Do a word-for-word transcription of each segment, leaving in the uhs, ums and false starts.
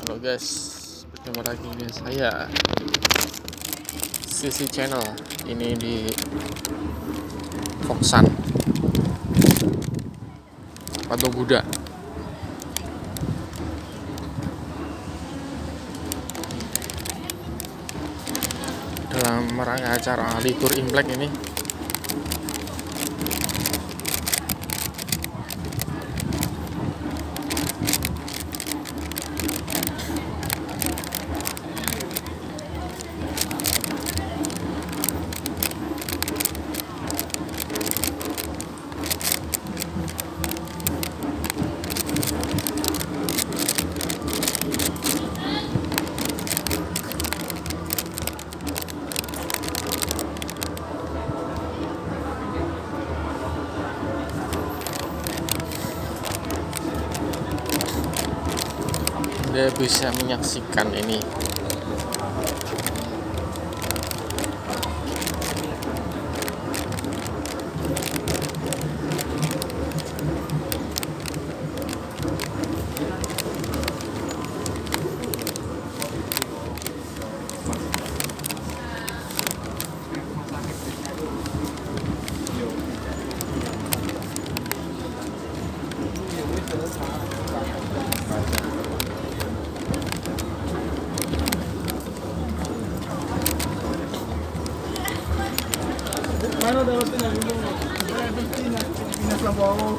Halo guys, bertemu lagi dengan saya Sisi Channel. Ini di Foksan Patung Kuda. Dalam rangka acara libur Imlek ini, Anda bisa menyaksikan ini Mano daw sila yung Pilipinas, Pilipinas lang po ako.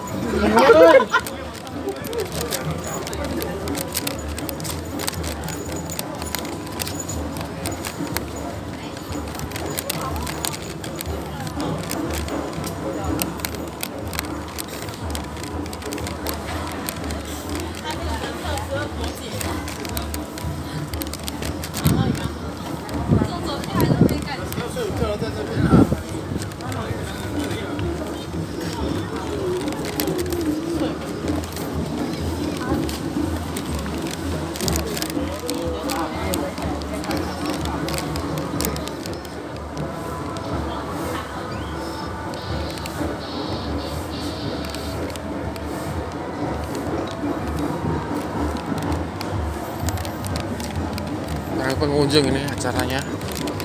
pengunjung ini acaranya.